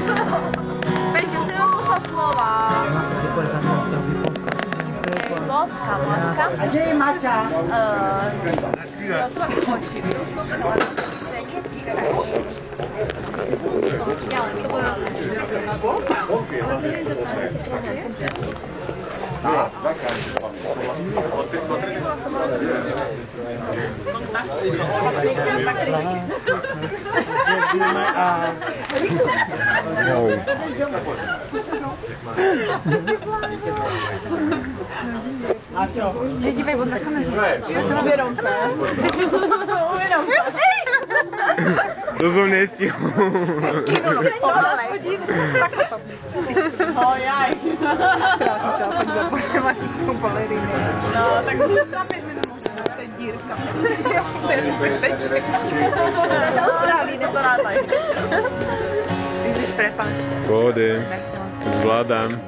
Takže si mám poslat slova. Vodka. A kde je Maťa? To mám skončit. Nedívej od na kameru. Já jsem uvědom se. Uvědom se. To jsem nestihl. Ojaj. Já jsem se tak započala, jak jsou baleriny. No, tak na 5 minut možná. To je dírka. To je peček. Se Austrálii neporátaj. Když prepáčka. Pohody. Zvládám.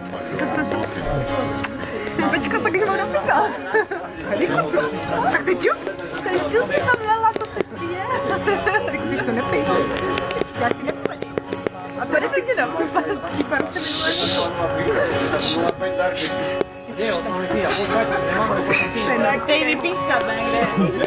Počka, takže mám napísat. Likucu. Tak ty čus si tam lala, to se pije. Tak ty to nepij. Já ti nepojím. A tady si ti dám. Pár to tak tady vypískat, ne? Kde?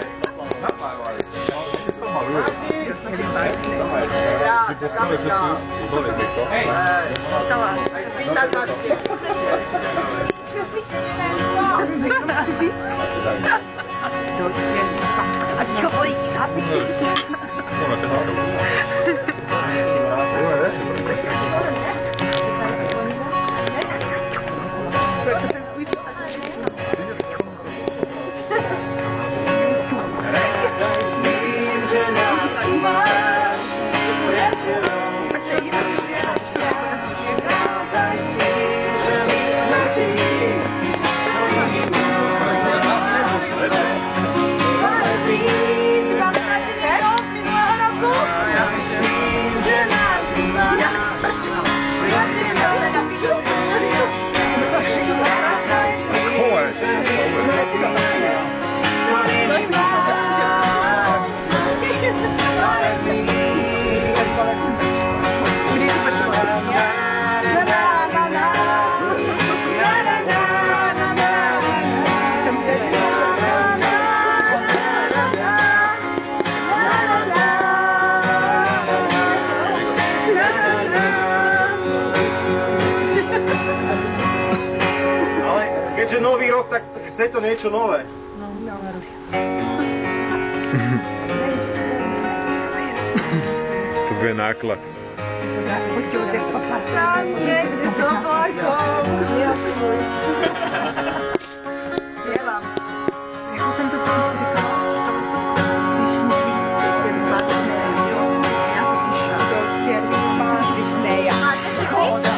Keďže nový rok, tak chce to niečo nové. To bude náklad. Já spotil těch paparáně, kde jsou vlakom. Zpěvám. Jak jsem to tam říkala, když neví, jak vyplátat neví. Já to slyšela. Jak vyplátat, když neví. A to si chci?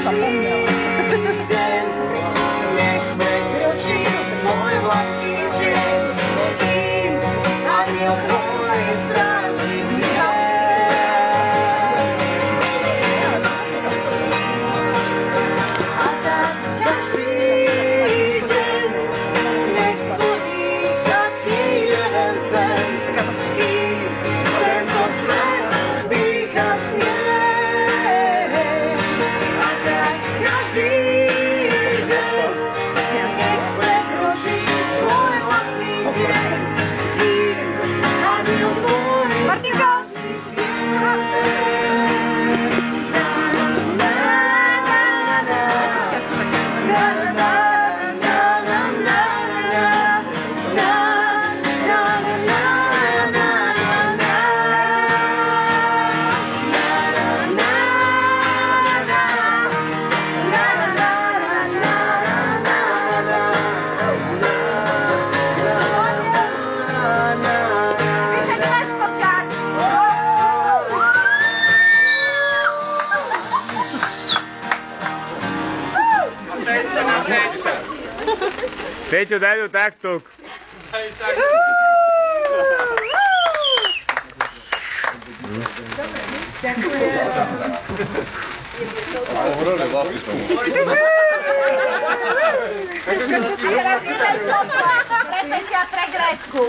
Peťo, daj do taktok. Repetia pre Grécku.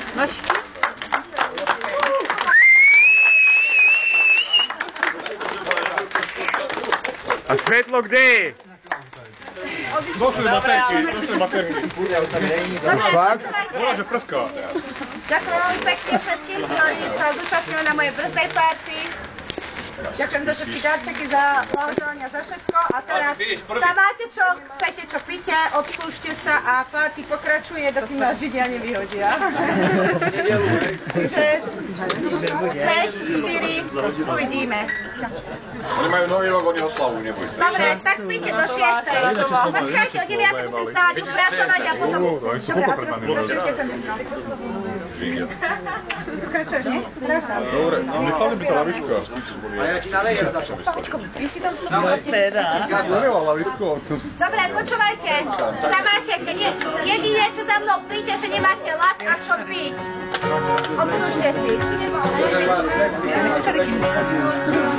A svetlo kde je? Došli baterky. Fakt? Bože, prská. Ďakujem veľmi pekne všetkým, ktorí sa zúčastnili na mojej birthday party. Ďakujem za všetky darčeky, za blahoželania, za všetko. A teraz tam máte čo chcete, čo píte, obslúžte sa a party pokračuje, dokým nás Židia nevyhodia. Čiže 5, 4, uvidíme. Oni majú nový rok, oni oslavujú, nebojte. Dobre, tak píte do 6. Počkajte, o 9 musím stávať, pracovať a potom... Dobre, pokračuješ, nie? Dobre, nechali by sa lavičko. Počko, vy si tam vstupili? Dobre, počúvajte. Tam máte, jedine, čo za mnou píte, že nemáte lak a čo piť. Obslužte si.